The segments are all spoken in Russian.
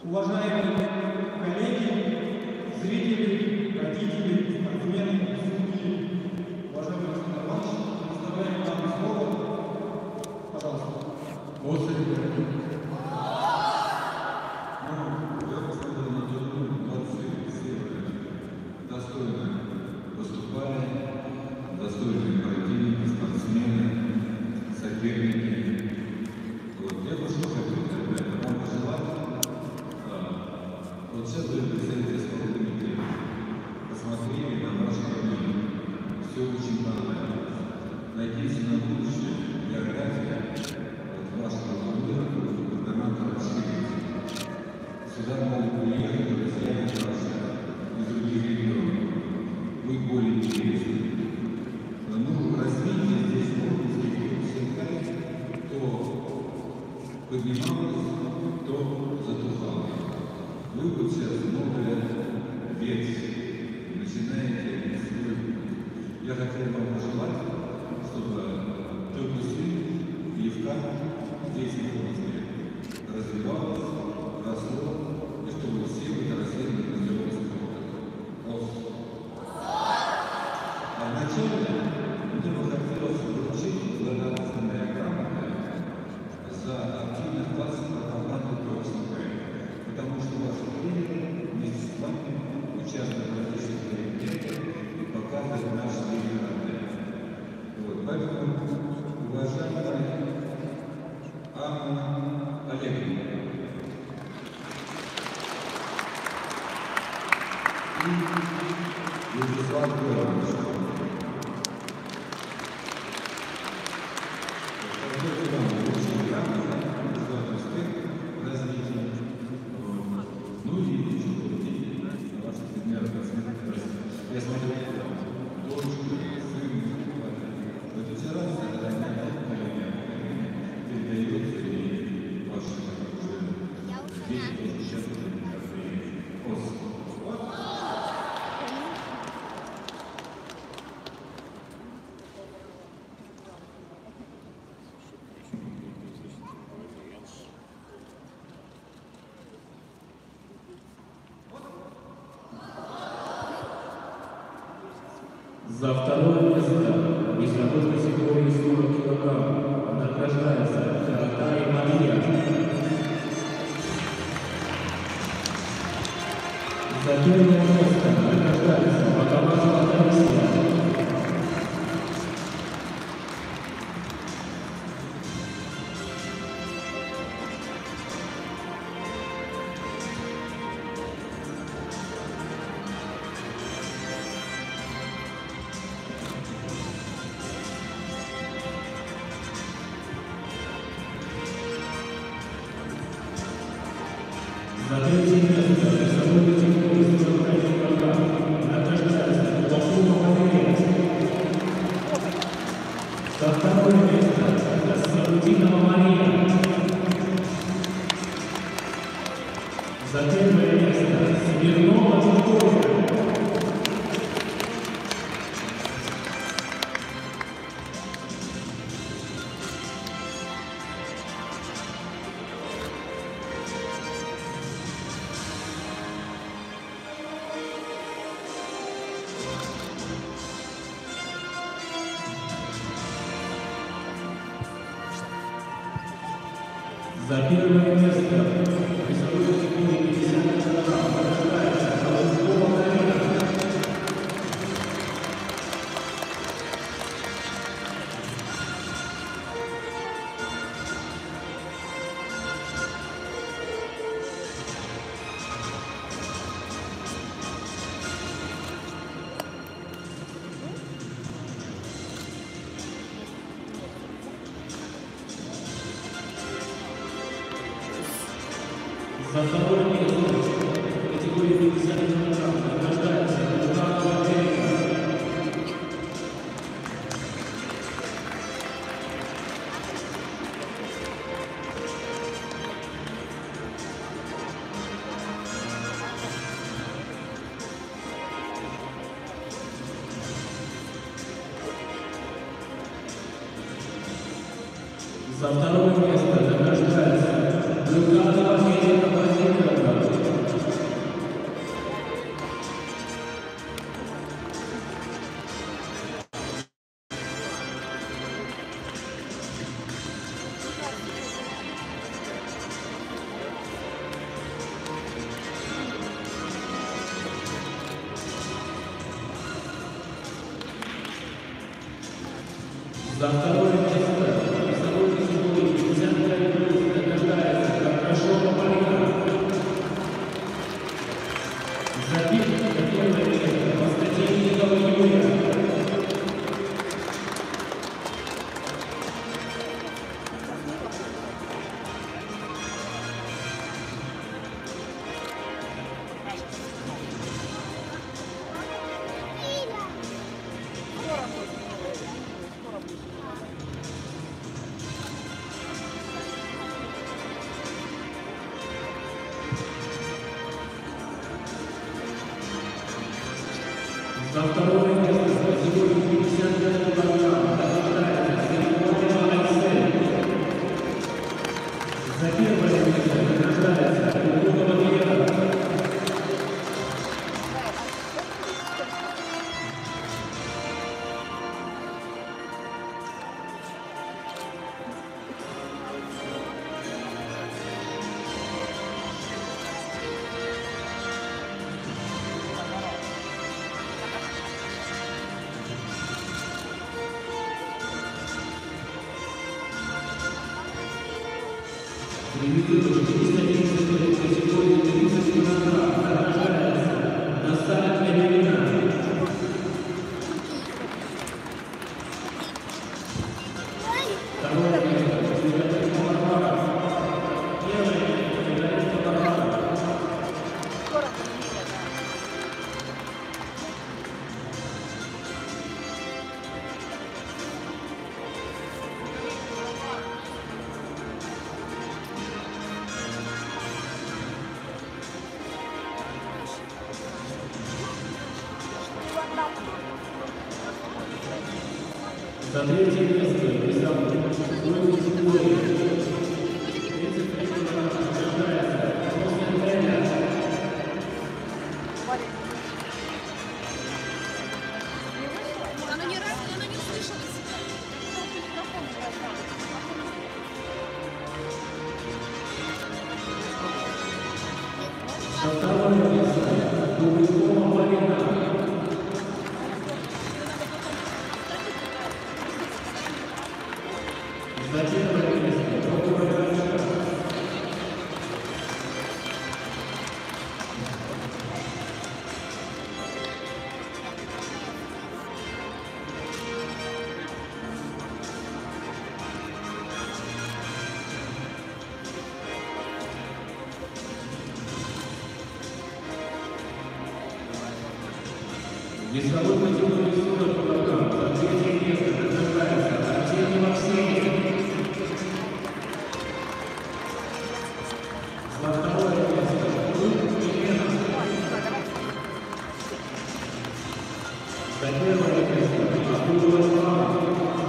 Уважаемые коллеги, зрители, родители, спортсмены, судьи, уважаемый Александр Иванович, предоставляем вам слово. Пожалуйста. Я посмотрел на турнир, молодцы, все достойно выступали, достойные противники, спортсмены, соперники. Я бы что хотел, ребята, вам пожелать. Вот сейчас вы представители исполнителей посмотрели на ваш турнир, все очень понравилось. Надеюсь на будущее география вашего турнира губернатора расширится. Сюда могут приехать друзья наши из других регионов, быть более интересными. Ну, развитие здесь Мурманских всегда то поднималось, то затухало. Вы вот сейчас новая ветвь, начинаете строить. Я хотел вам пожелать, чтобы теплый сын Левка здесь в Мурманске развивалась, росло, и чтобы все вы доросли до здорового спорта. А вначале мне бы хотелось вручить благодарственные грамоты за активный вклад в пропаганду ТОКСНП, потому что ваше время вместе с вами участвует в различных мероприятиях и показывает наши регионы. Вот, поэтому, уважаемая Анна Олеговна, и Вячеслав Иванович. Очень грамотно, за успех, развитие. Ну и еще на ваших примерах я смотрю, дочку, сына, вот эти разные поколения передается и ваши уже дети тоже сейчас За второе место весовой категории 40 кг награждается Каратари Мария. За первое место награждается Бакамазова Таисия. За третье место весовой категории 45 кг награждается Кулакова Валерия. За второе место Сарудинова Мария. За первое место Смирнова Виктория. За первое место весовой категории 50 кг награждается Колоскова Карина. За второе место в категории 50 кг награждается Кулакова Валерия. За второе место награждается Люканова Федя Владимировна. За второе место весовой категории 55 плюс награждается Каркашова Полина. За первое место Константинникова Юлия. За второе место в категории 55 килограмм награждается Сергеева Айсель. За первое место награждается Куликова Вера. Премьер 411 категории 30 килограмм награждается Настя Эмилина. Второе место Федорина Барбара. Первое место Федорина Барбара. За третье место весовой категории 33 килограмма награждается Росмен Эля. Она не слышала себя. За второе место Куликова Полина. За первое место Прокопова Галочка. Весовой категории 40 килограмм за третье место награждается Артемий Максимов. За второе место Елена. За первое место Абдулова Слава.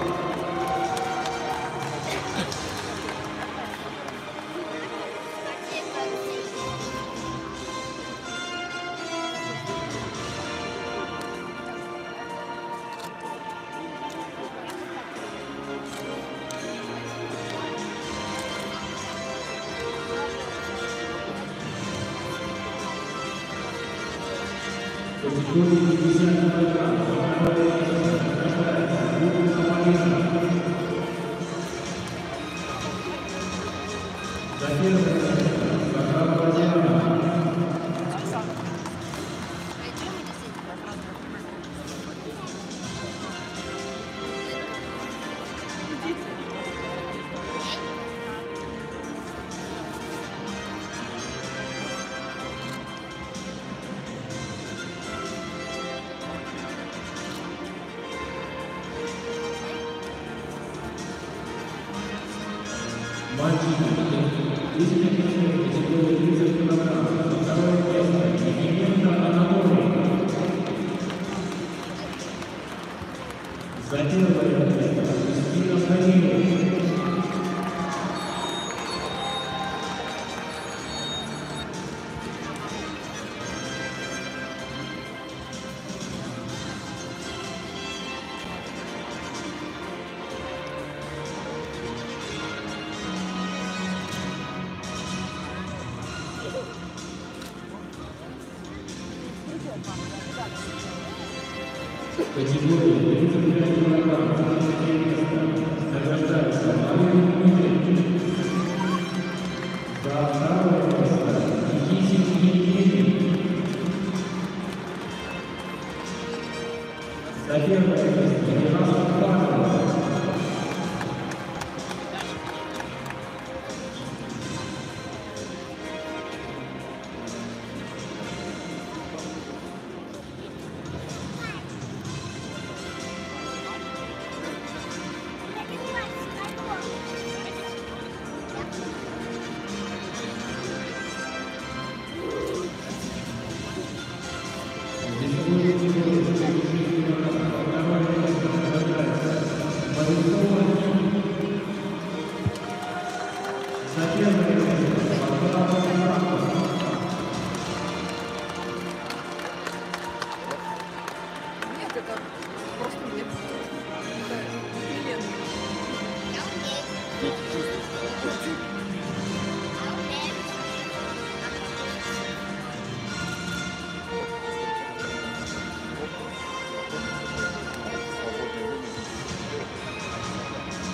Категории 50 килограмм за второе место награждается Куликова Полина. За первое место Захарова Диана. Мальчики, категории 30 килограмм за второе место Ефименко Анатолий. За первое место Кристина Станилова. Категория 35 килограмм за третье место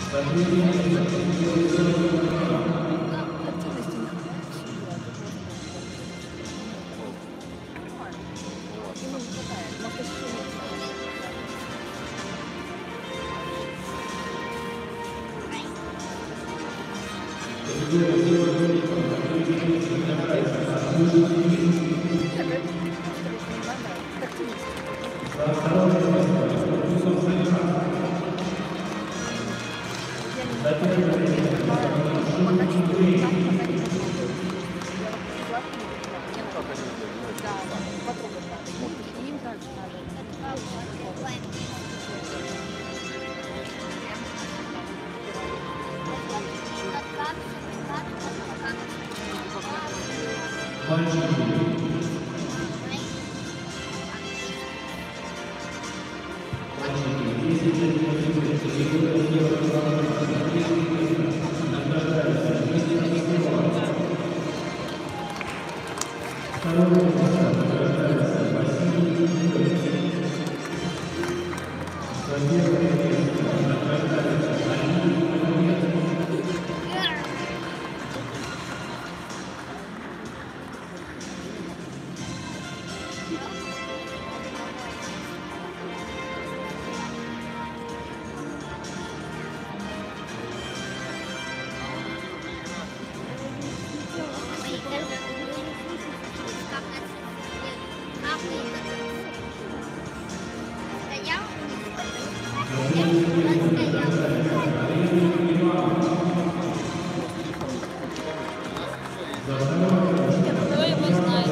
Кто его знает?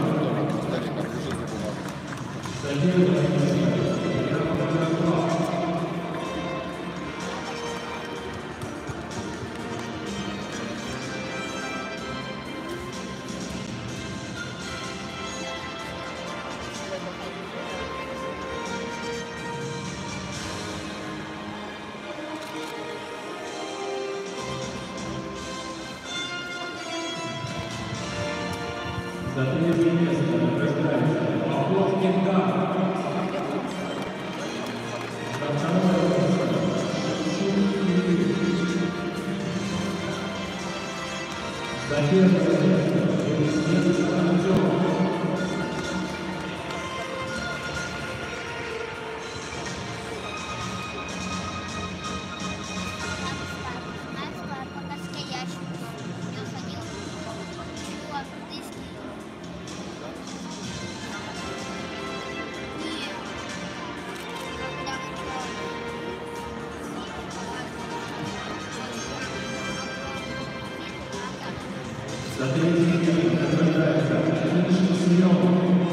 За третье место награждается Павлов Кенган. За второе место Шевчук Юрий. За первое место Елисеев Артем. За третье место награждается Миша Семенов.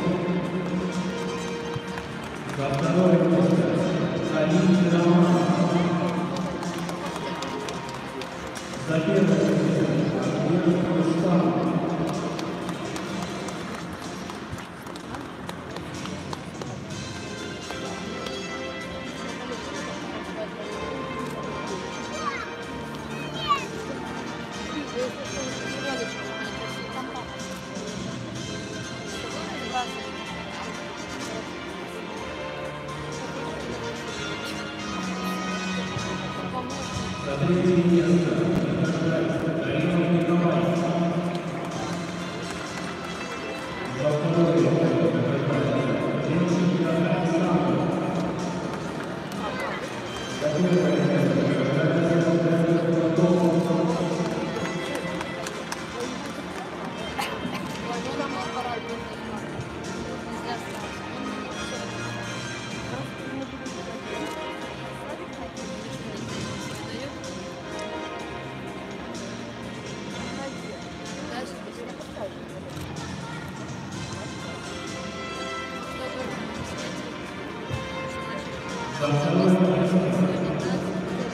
За второе место Алина Роман. За первое место Альберт Рустам. За третье место награждается Дарина Николаевна. За второе место награждается Денченко Александр. За первое место награждается Давид Платонов. За второе место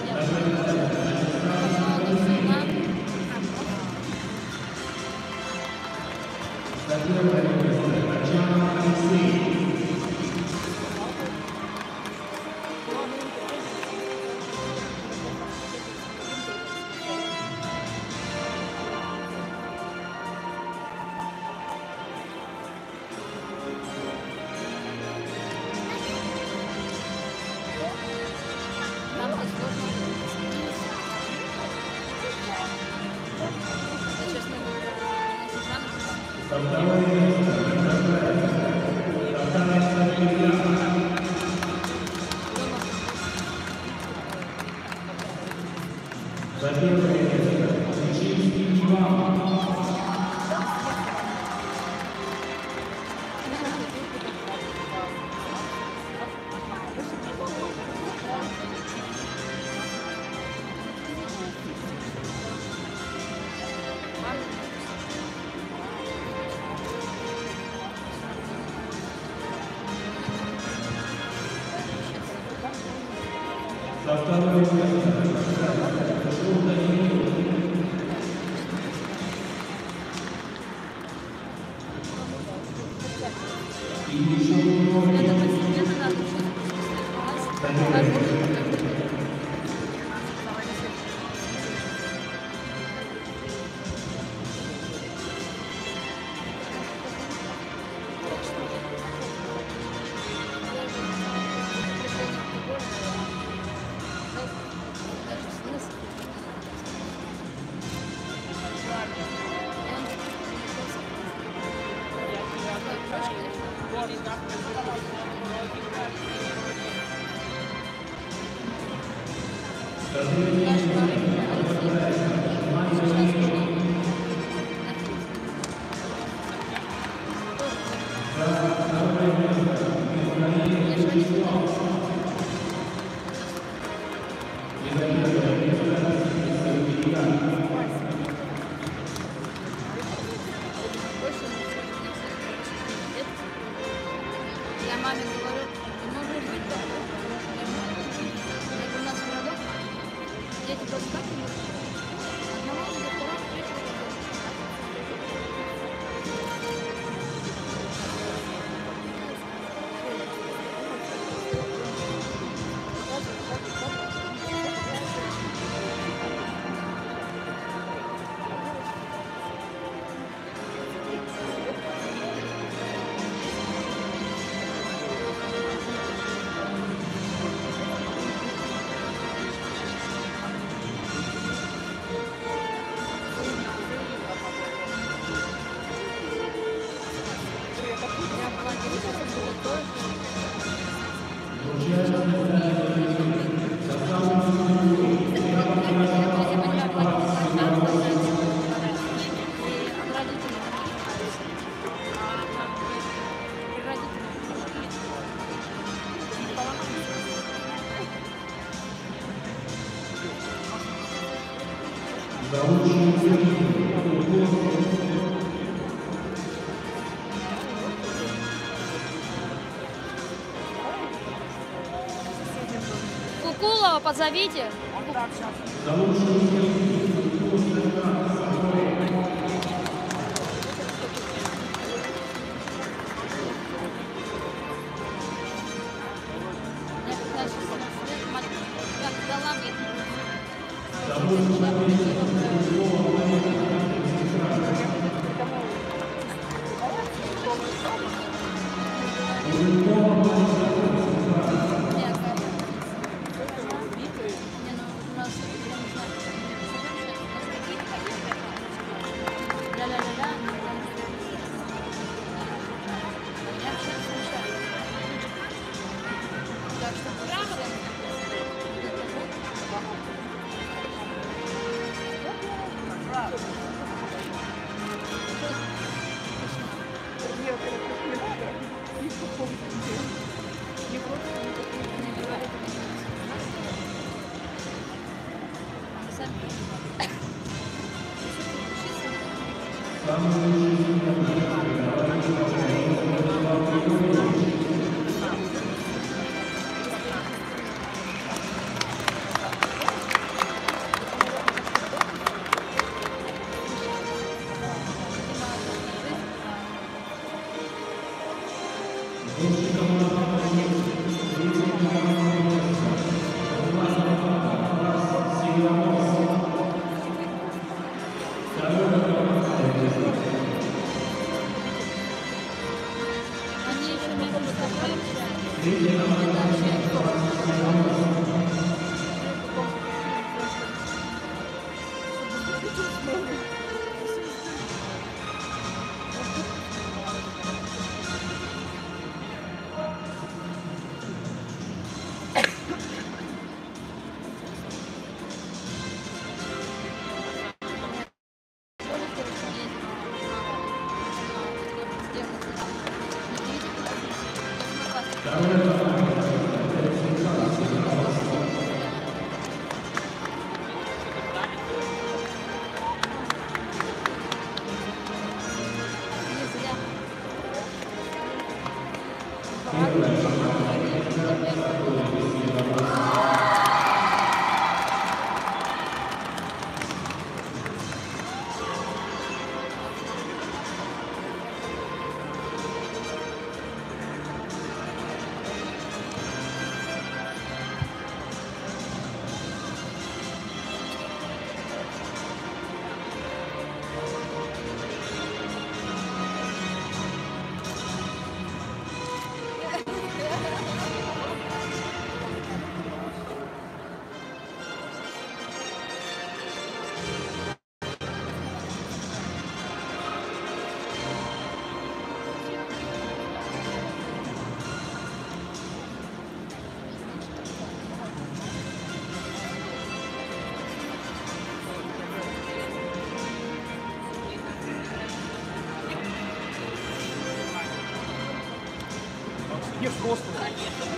За второе место награждается Татарская Илья. За первое место Ключинский Иван. За второе место награждается Шурда Емельянов. И еще многие. Я маме говорю, может быть, у нас городок, дети просто так не могут. Одного доктора, За лучшую технику. Кукулова позовите. За лучшую технику. взрослые.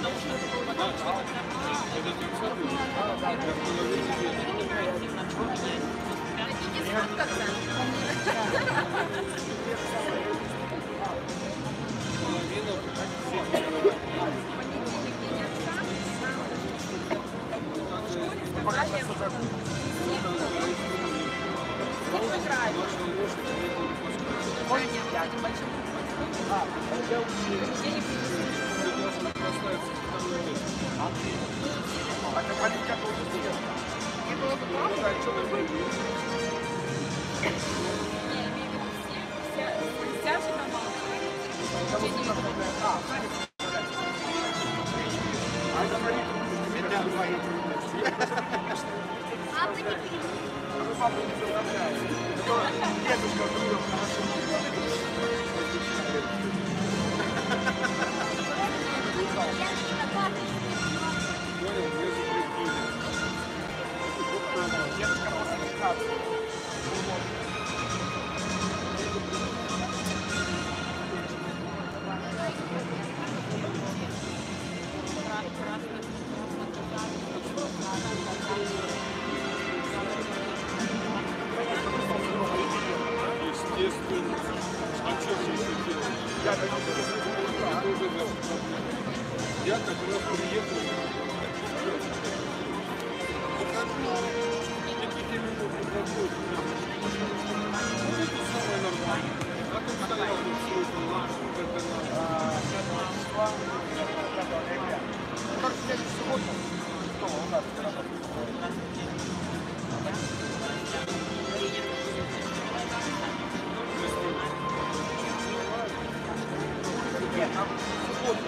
Я как раз приехал. И 5 минут проходит. Это самое нормальное. А тут стоял вот все это наш, вот это наш. Как сегодня субботу? Что у нас? Нет, там субботу.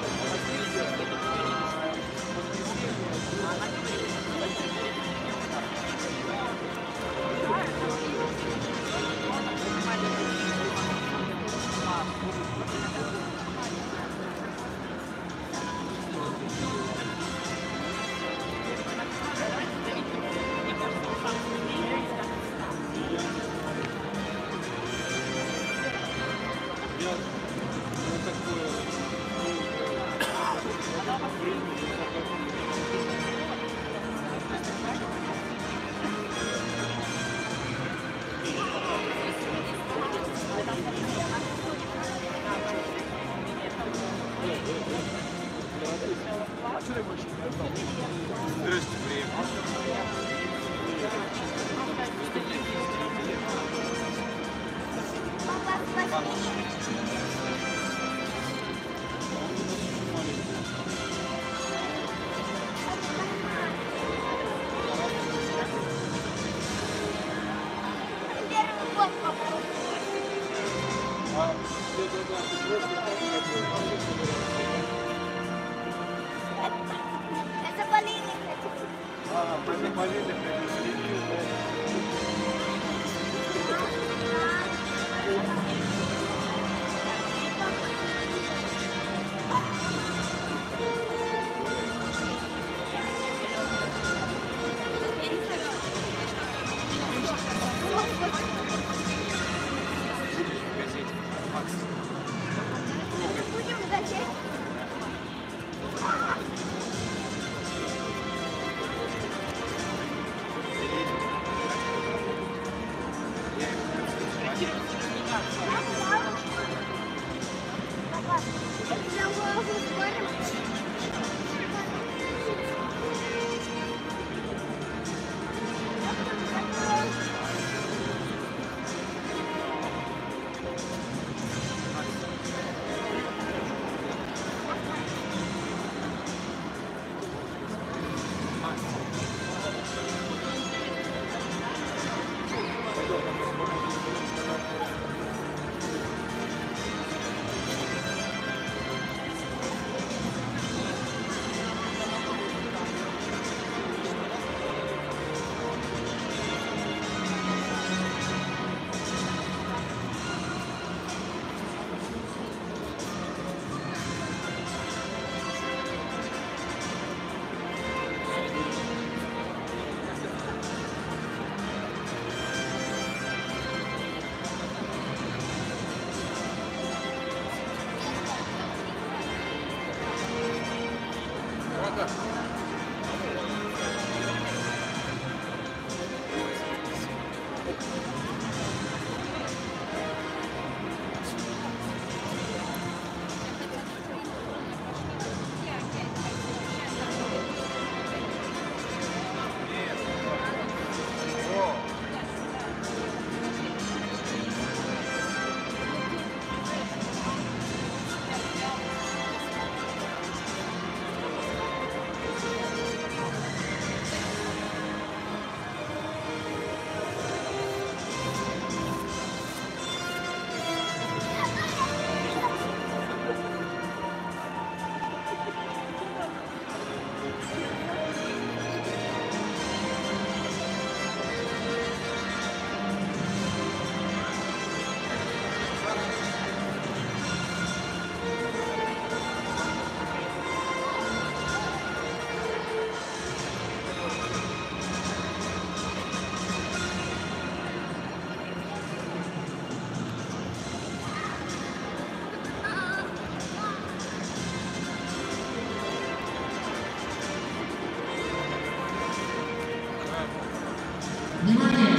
Здрасте, приехал. Это болезнь. Будем газеть. Внимание!